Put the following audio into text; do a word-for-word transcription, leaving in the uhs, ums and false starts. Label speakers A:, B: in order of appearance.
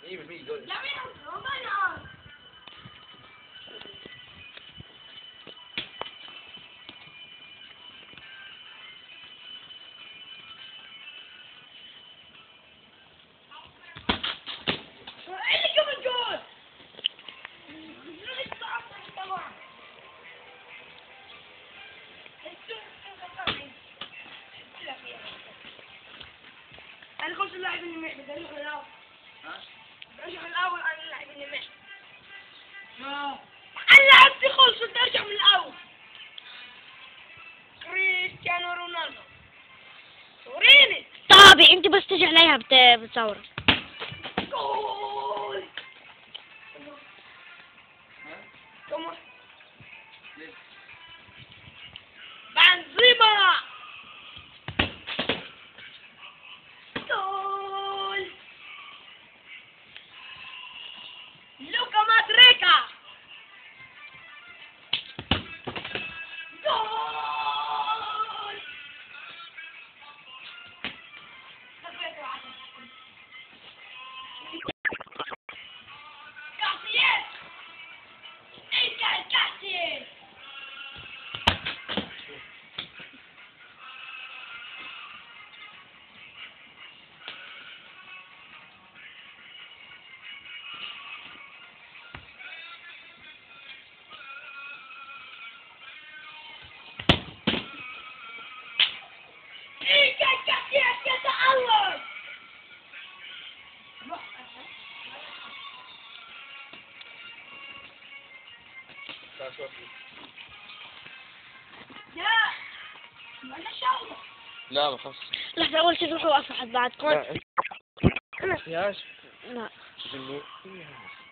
A: مية بالمية دول.
B: لا مين ربنا. أنا خمس لاعبين النمح بدي أروح الأول.
A: ها؟
B: بدي أروح الأول أنا لاعبين النمح. أنا لعبت خلص بدي أرجع من الأول. كريستيانو رونالدو. وريني.
C: طابي انت بس تجي عليها بت... بتصور.
B: جول.
A: ها؟
B: كم؟
A: ليه؟
B: بنزيما. جول. لوكا مادريكا. جول. كاسياس. ايكال كاسياس. ايكال كاسياس يتألق. يا ما شاء
A: لا ما خلص.
C: لحظة أول شي روحوا وقفوا حد بعدكم.
A: لا. فيهاش.
C: لا.
A: جنون.